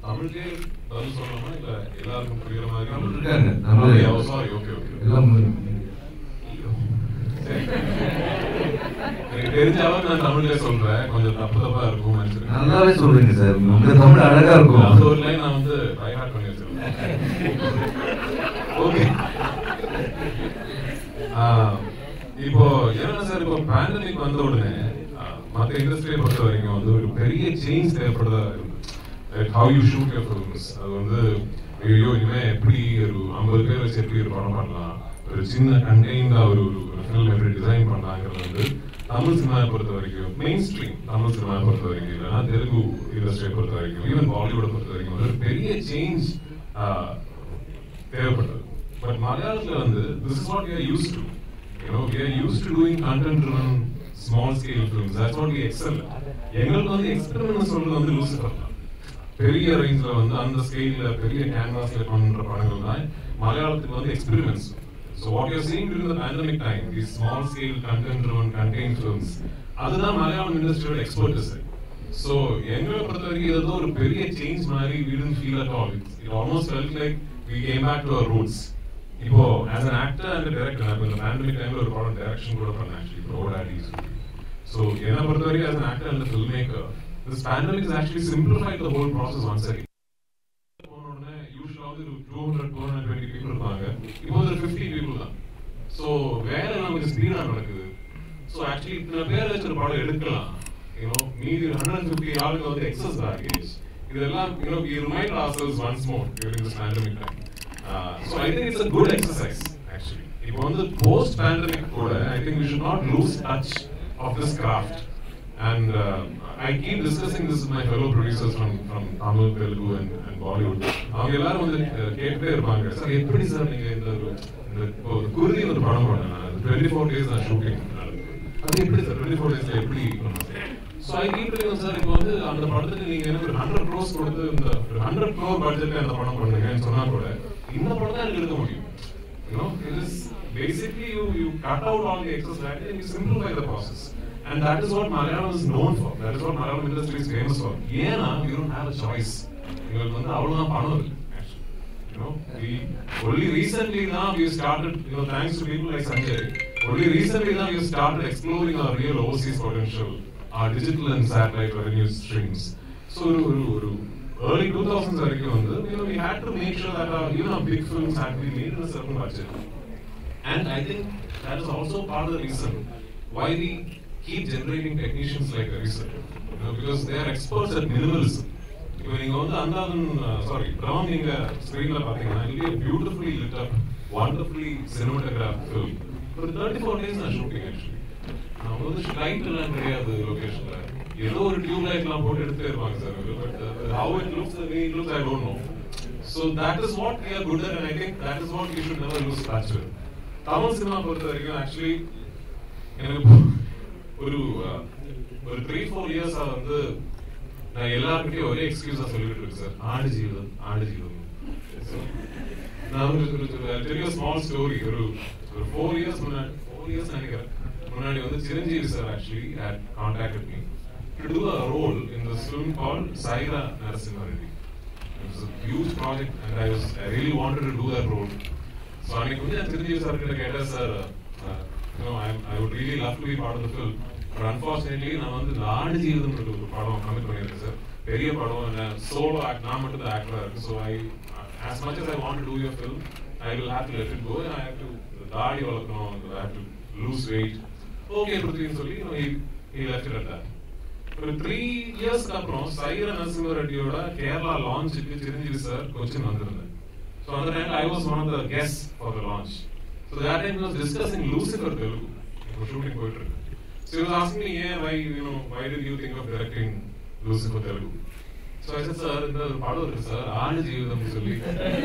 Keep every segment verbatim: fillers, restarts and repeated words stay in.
தமிழ்லயே பதில் சொல்லணுமா இல்ல எல்லாருக்கும் புரியுற மாதிரி இருக்காங்க தமிழ்? சாரி, ஓகே ஓகே எல்லாம் எனக்கு தெரிஞ்ச அளவுக்கு நான் தமிழ்லயே சொல்றேன், கொஞ்சம் தப்பு தப்பா இருக்கும் நினைச்சிருக்கேன். நல்லாவே சொல்றீங்க சார், உங்க தமிழ் அழகா இருக்கும். அது ஒரு லைன் நான் வந்து ட்ரை ஹார்ட் பண்ணி வச்சிருக்கேன். ஓகே, இப்போ என்ன சார், இப்போ பேண்டமிக் வந்த உடனே மற்ற இண்டஸ்ட்ரியை பொறுத்த வரைக்கும் வந்து ஒரு பெரிய சேஞ்ச் தேவைப்படுதா இருக்கு. How you shoot your films. அது வந்து ஐயோ இனிமே எப்படி ஒரு ஐம்பது பேர் வச்சு எப்படி ஒரு படம் பண்ணலாம், ஒரு சின்ன கண்டெய்ன்டா ஒரு ஃபிலிம் எப்படி டிசைன் பண்ணலாங்கிறது வந்து தமிழ் சினிமாவை பொறுத்த வரைக்கும், மெயின் ஸ்ட்ரீம் தமிழ் சினிமாவை பொறுத்த வரைக்கும், இல்லைன்னா தெலுங்கு இண்டஸ்ட்ரியை பொறுத்த வரைக்கும், ஈவன் பாலிவுட்டை பொறுத்த வரைக்கும் ஒரு பெரிய சேஞ்ச் தேவைப்பட்டது. பட் மலையாளத்தில் வந்து this is what we are used to. You know, we are used to doing content-driven, small-scale films. That's what we excel at. எங்களுக்கு வந்து எக்ஸ்பெரிமெண்ட் சொல்றது வந்து லூசிஃபர் தான். பெரிய ரேஞ்சில் வந்து அந்த ஸ்கேலில் பெரிய கேன்வாஸில் பண்ணுற படங்கள் தான் மலையாளத்துக்கு வந்து experiments. So what you seeing during the pandemic time, these small-scale, content-driven, contained films, அதுதான் மலையாளம் இண்டஸ்ட்ரியோட எக்ஸ்பர்டிஸ். ஸோ எங்களை பொறுத்த வரைக்கும் இது ஒரு பெரிய சேஞ்ச் மாதிரி we didn't feel at all. It almost felt like we came back to our roots. இப்போ as an actor and a director, நான் இந்த பேண்டமிக் டைம்ல ஒரு படம் டைரக்ஷன் கூட பண்ணேன் ஆக்சுவலி, ப்ரோடாடி. ஸோ என்னை பொறுத்த வரைக்கும் as an actor and a filmmaker, this pandemic has actually simplified the whole process once again. போன உடனே யூஸ்வலா வந்து ஒரு two hundred to two hundred twenty people இருப்பாங்க, இப்போ ஒரு fifty people தான். ஸோ வேலை நமக்கு ஸ்பீடா நடக்குது. ஸோ ஆக்சுவலி இத்தனை பேர் வச்சு ஒரு படம் எடுக்கலாம், யூனோ மீதி one hundred fifty ஆளுங்க வந்து எக்ஸஸ் பேக்கேஜ், இதெல்லாம் you know we remind ourselves once more during this pandemic time. Uh, so I think it's a good exercise actually. If on the post pandemic koda, I think we should not lose touch of this craft. And uh, I keep discussing this with my fellow producers from from Tamil, Telugu and, and Bollywood. அவங்க எல்லாரும் வந்து கேட்டே இருப்பாங்க, sir எப்படி sir நீங்க இந்த இந்த குருதி ஒரு படம் பண்ணேன், twenty-four days நான் ஷூட்டிங், அது எப்படி சார் twenty-four daysல எப்படி? So I keep telling sir, இப்போ வந்து அந்த படத்துக்கு நீங்க எனக்கு ஒரு hundred crores கொடுத்து இந்த hundred crore பட்ஜெட்ல அந்த படம் பண்ணுங்கன்னு சொன்னா கூட இந்த படம் தான் எனக்கு எடுக்க முடியும். You know, it is basically you you cut out all the excess writing and you simplify the process. And that is what Malayalam is known for. That is what Malayalam industry is famous for. ஏன்னா we don't have a choice. உங்களுக்கு வந்து அவ்வளவுதான் பணம் இருக்கு. You know, we only recently now we started, you know, thanks to people like Sanjay, only recently now we started exploring our real overseas potential, our digital and satellite revenue streams. So ஒரு early two thousands வரைக்கும் வந்து, you know, we had to make sure that our, even our big films had to be made in a certain budget. And I think that is also part of the reason why we keep generating technicians like Arisar, you know, because they are experts at minimalism. இப்போ நீங்க வந்து அந்தாதன் sorry brown நீங்க ஸ்கிரீன்ல பாத்தீங்கன்னா it will be a beautifully lit up, wonderfully cinematographed film. For thirty-four days நான் shooting actually. நான் வந்து light எல்லாம் கிடையாது லொகேஷன்ல, ஏதோ ஒரு டியூப் லைட் எல்லாம் போட்டு எடுத்துட்டே இருப்பாங்க sir. But how it looks, the way it looks, I don't know. So that is what we are good at, and I think that is what we should never lose touch with. Tamil cinema பொறுத்த வரைக்கும் actually எனக்கு ஒரு ஒரு three four இயர்ஸா வந்து நான் எல்லாருக்கிட்டையும் ஒரே எக்ஸ்கியூஸா சொல்லிட்டு இருக்கேன் சார், ஆடு ஜீவன் ஆடு ஜீவன். நான் ஒரு பெரிய ஸ்மால் ஸ்டோரி, ஒரு ஒரு ஃபோர் இயர்ஸ் முன்னாடி ஃபோர் இயர்ஸ் நினைக்கிறேன் முன்னாடி வந்து Chiranjeevi sir actually had contacted me to do a role in this film called Saira Narasimha Reddy. It was a huge project and I was I really wanted to do that role. So அன்னைக்கு வந்து நான் Chiranjeevi sir கிட்ட கேட்டேன், sir you know I I would really love to be part of the film, but unfortunately நான் வந்து ஆடு ஜீவன் ஒரு படம் கமிட் பண்ணியிருக்கேன் சார், பெரிய படம், சோலோ ஆக்ட், நான் மட்டும் தான் ஆக்டரா இருக்கு. So I as much as I want to do your film, I will have to let it go and I have to தாடி வளர்க்கணும், I have to lose weight. Okay பிருத்திவின்னு சொல்லி he he left it at that. ஒரு three இயர்ஸ்க்கு அப்புறம் சைரா நரசிம்ம ரெட்டியோட கேரளா லான்ச்சுக்கு Chiranjeevi sir Cochin வந்திருந்தேன். So அந்த டைம்ல I was one of the guest for the launch. So that time was discussing Lucifer Telugu, இப்போ ஷூட்டிங் போயிட்டு இருக்கு. So he was asking me, yeah, why, you know, why did you think of directing Lucifer Telugu? So I said, sir, இந்த ஒரு படம் இருக்கு sir, ஆடு ஜீவிதம் சொல்லி.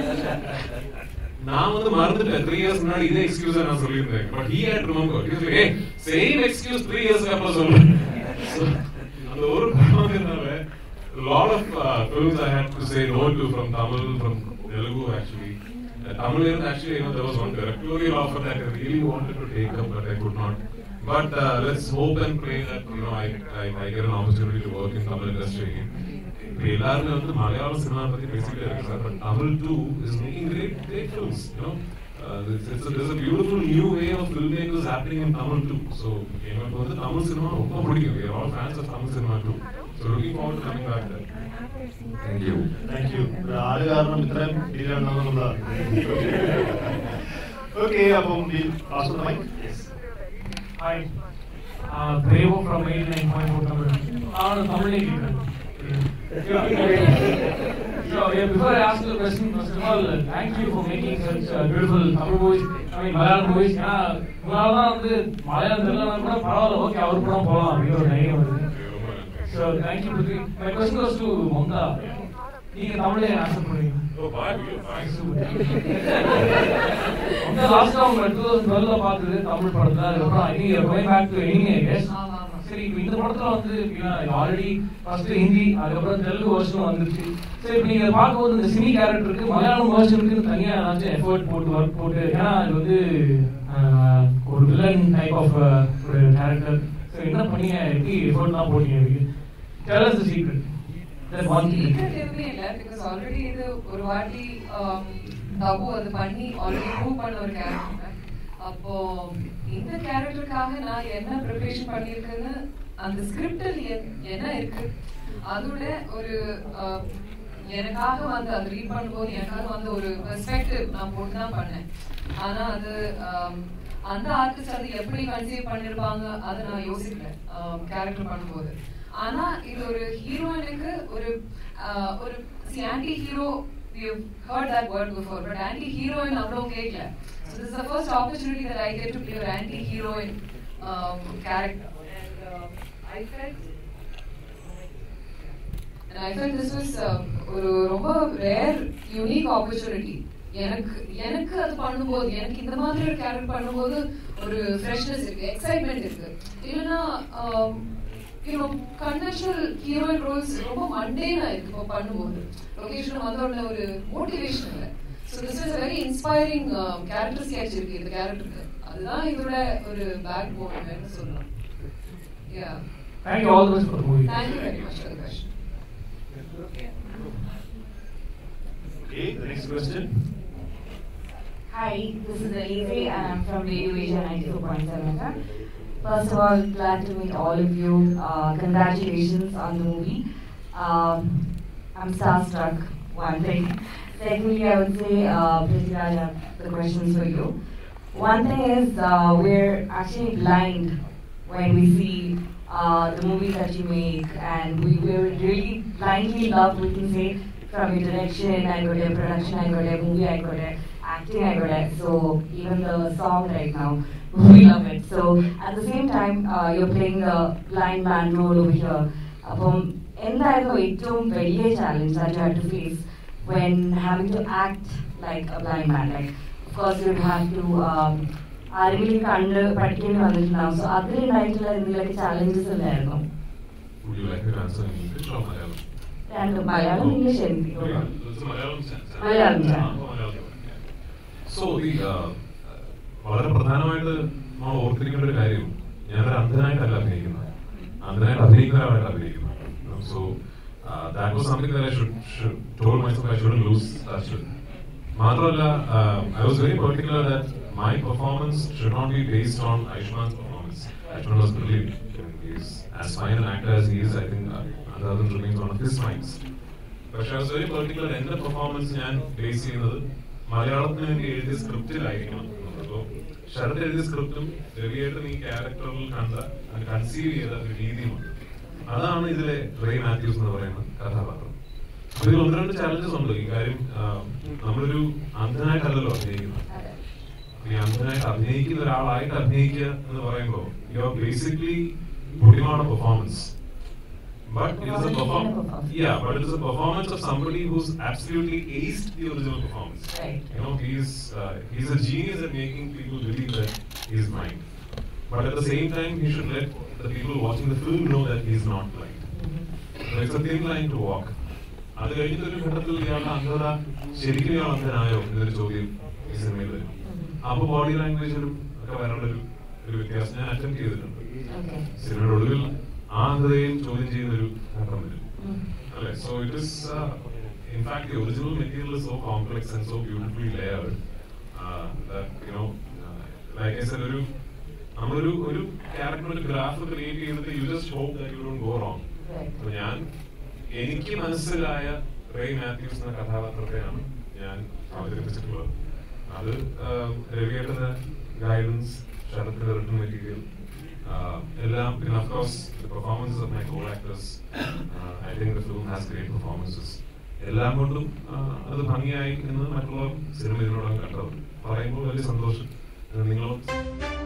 நான் வந்து மறந்துட்டேன், த்ரீ இயர்ஸ் முன்னாடி இதே எக்ஸ்கியூஸா நான் சொல்லியிருந்தேன். But he had remembered. He was like, hey, same excuse three இயர்ஸ்க்கு அப்புறம் சொல்றேன். அந்த ஒரு படம்னால a lot of uh, films I had to say no to from Tamil, from Telugu actually. Uh, Tamil actually, you know, there was one directorial offer that I really wanted to take up, but I could not. But uh, let's hope and pray that, you know, I, I I get an opportunity to work in Tamil industry again. എല്ലാവരും வந்து മലയാള cinema പറ്റി basically അറിയാം, but Tamil too is making great great films, you know. Uh, it's, it's a, there's a beautiful new way of filmmakers happening in Tamil too. So, engalukku vandu Tamil cinema romba pidikkum. We are all fans of Tamil cinema too. So, looking forward to coming back there. Thank you. Thank you. ആര് കാരണം ഇത്രയും ഡീലാണെന്ന് നമ്മൾ okay. അപ്പം pass on the mic. Yes. Hi. Uh, Brevo from eighty-nine point four Tamil. I am Tamil speaker. So, yeah, before I ask the question, first of all, thank you for making such uh, beautiful Tamil movies. I mean, Malayalam movies. ஏன்னா உங்களால தான் வந்து மலையாளம் தெரியலனா கூட பரவாயில்ல, okay அவர் படம் போகலாம் அப்படின்னு ஒரு தைரியம் வருது. So, thank you. My question goes to Mamta. நீங்க தமிழே ஆன்சர் பண்ணுவீங்க? Oh, bye. Bye. Mamta லாஸ்டா உங்க twenty twelve ல பார்த்தது தமிழ் படத்துல, அதுக்கப்புறம் I think you're going back to English, I guess. சரி, இப்போ இந்த படத்துல வந்து ஆல்ரெடி ஃபர்ஸ்ட் ஹிந்தி, அதுக்கப்புறம் தெலுங்கு வெர்ஷன் வந்துருச்சு. சரி, இப்போ நீங்க பார்க்கும்போது இந்த சினி கேரக்டருக்கு மலையாளம் வெர்ஷனுக்கு தனியா ஏதாச்சும் எஃபர்ட் போட்டு ஒர்க் போட்டு, ஏன்னா அது வந்து ஒரு வில்லன் டைப் ஆஃப் ஒரு கேரக்டர், ஸோ என்ன பண்ணீங்க, எப்படி எஃபர்ட்லாம் போட்டீங்க இதுக்கு? Tell us the secret. That's one thing. Secret எதுவுமே இல்லை, பிகாஸ் ஆல்ரெடி இது ஒரு வாட்டி தபு அது பண்ணி ஆல்ரெடி ப்ரூவ் பண்ண ஒரு கேரக்டர். அப்போ இந்த கேரக்டருக்காக நான் என்ன ப்ரிப்பரேஷன் பண்ணியிருக்கேன்னு அந்த ஸ்கிரிப்டில் என்ன இருக்கு அதோட ஒரு எனக்காக வந்து அது ரீட் பண்ணும்போது எனக்காக வந்து ஒரு பெர்ஸ்பெக்டிவ் நான் போட்டு தான் பண்ணேன். ஆனால் அது அந்த ஆர்டிஸ்ட் அது எப்படி கன்சீவ் பண்ணியிருப்பாங்க அதை நான் யோசிக்கல கேரக்டர் பண்ணும்போது. ஆனால் இது ஒரு ஹீரோயினுக்கு ஒரு ஒரு anti hero, we have heard that word before, but anti-heroine avlo kekla. So this is the first opportunity that I get to play an anti-heroine um, character, and uh, I felt and I felt this was ஒரு ரொம்ப rare unique opportunity. எனக்கு எனக்கு அது பண்ணும்போது, எனக்கு இந்த மாதிரி ஒரு கேரக்டர் பண்ணும்போது ஒரு ஃப்ரெஷ்னஸ் இருக்கு, எக்ஸைட்மெண்ட் இருக்கு. இல்லைன்னா you know conventional heroine roles ரொம்ப மண்டேனா இருக்கு இப்போ பண்ணும்போது. லொகேஷன் வந்தோடனே ஒரு மோட்டிவேஷன் இல்லை. So this is very inspiring character sketch இருக்கு இந்த கேரக்டருக்கு. அதுதான் இதோட ஒரு பேக் போன் சொல்லலாம். Yeah. Thank you all the best for the movie. Thank you very much for the question. Okay, the next question. Hi, this is Alize and I'm from Radio Asia ninety-four point seven F M. First of all, glad to meet all of you. Uh, congratulations on the movie. Um, I'm starstruck, one thing. Secondly, I would say, uh, Prithviraj, I have the questions for you. One thing is, uh, we're actually blind when we see uh, the movies that you make, and we will really blindly love, we can say, from your direction, I got your production, I got your movie, I got your acting, I got it. So, even the song right now, we love it. So, at the same time, uh, you're playing the blind man role over here. Upon എന്തായിരുന്നു ഏറ്റവും വലിയ challenge that you had to face when having to act like a blind man? Like, of course, you'd have to ആരെങ്കിലും കണ്ട് പഠിക്കേണ്ടി വന്നിട്ടുണ്ടാവും. So അതിലുണ്ടായിട്ടുള്ള എന്തെങ്കിലുമൊക്കെ challenges ഉണ്ടായിരുന്നു? Would you like me to answer in English or Malayalam? രണ്ടും, Malayalam English എനിക്ക്. Malayalam. So, the വളരെ പ്രധാനമായിട്ട് നമ്മൾ ഓർത്തിരിക്കേണ്ട ഒരു കാര്യം, ഞാനൊരു അന്ധനായിട്ടല്ല അഭിനയിക്കുന്നത്, അന്ധനായിട്ട് അഭിനയിക്കുന്ന ഒരാളായിട്ട് അഭിനയിക്കുന്നത്. So uh, that was something that I should, should told myself I shouldn't lose touch with. മാത്രമല്ല, uh, I was very particular that my performance should not be based on Ayushman's performance. Ayushman was brilliant. He's as fine an actor as he is. I think Anandhan remains one of his finest. But I was very particular in the performance ഞാൻ base ചെയ്യുന്നത് മലയാളത്തിന് വേണ്ടി എഴുതിയ സ്ക്രിപ്റ്റിലായിരിക്കണം. അപ്പോൾ ശരത് എഴുതിയ സ്ക്രിപ്റ്റും രവിയേട്ടൻ ഈ ക്യാരക്ടറിൽ കണ്ട conceive ചെയ്ത ഒരു രീതിയുമുണ്ട്. അതാണ് ഇതിലെ റേ മാത്യൂസ് എന്ന് പറയുന്ന കഥാപാത്രം. അപ്പൊ ഇതിൽ ഒന്ന് രണ്ട് ചാലഞ്ചസ് ഉണ്ട്. ഈ കാര്യം നമ്മളൊരു അന്ധനായിട്ടല്ലല്ലോ അഭിനയിക്കുന്നത്. ഈ അന്ധനായിട്ട് അഭിനയിക്കുന്ന ഒരാളായിട്ട് അഭിനയിക്കുക എന്ന് പറയുമ്പോൾ you are basically putting on a performance. But it is a performance. Yeah, but it is a performance of somebody who's absolutely aced the original performance. Right. You know, he's uh, he's a genius at making people believe that he's blind. But at the same time, he should let the people watching the film know that he's not blind. So it's a thin line to walk. അത് കഴിഞ്ഞിട്ട് ഒരു ഘട്ടത്തിൽ ഇയാളുടെ അന്ധത ശരിക്കും ഇയാൾ അന്ധനായോ എന്നൊരു ചോദ്യം ഈ സിനിമയിൽ വരും. അപ്പൊ ബോഡി ലാംഗ്വേജിലും ഒക്കെ വരേണ്ട ഒരു ഒരു വ്യത്യാസം ഞാൻ അറ്റംപ്റ്റ് ചെയ്തിട്ടുണ്ട്. സിനിമയുടെ ഒടുവിൽ ആ അന്ധതയും ചോദ്യം ചെയ്യുന്ന ഒരു ഘട്ടം വരും. So it is, uh, in fact, the original material is so complex and so beautifully layered uh, that, you know, uh, like I said, ഒരു നമ്മളൊരു ഒരു ക്യാരക്ടർ ഒരു ഗ്രാഫ് ക്രിയേറ്റ് ചെയ്തിട്ട് you just hope that you don't go wrong. അപ്പോൾ ഞാൻ എനിക്ക് മനസ്സിലായ ray Mathews എന്ന കഥാപാത്രത്തെയാണ് ഞാൻ അവതരിപ്പിച്ചിട്ടുള്ളത്. അത് രവിയേട്ടൻ്റെ ഗൈഡൻസ്, ശരത്തിന്റെ റിട്ടൺ മെറ്റീരിയൽ എല്ലാം, പിന്നെ of course the performances of my co actors, I think the film has great performances. എല്ലാം കൊണ്ടും അത് ഭംഗിയായി എന്ന് മറ്റുള്ള സിനിമ ഇതിനോടകം കണ്ടത് പറയുമ്പോൾ വലിയ സന്തോഷം. നിങ്ങളും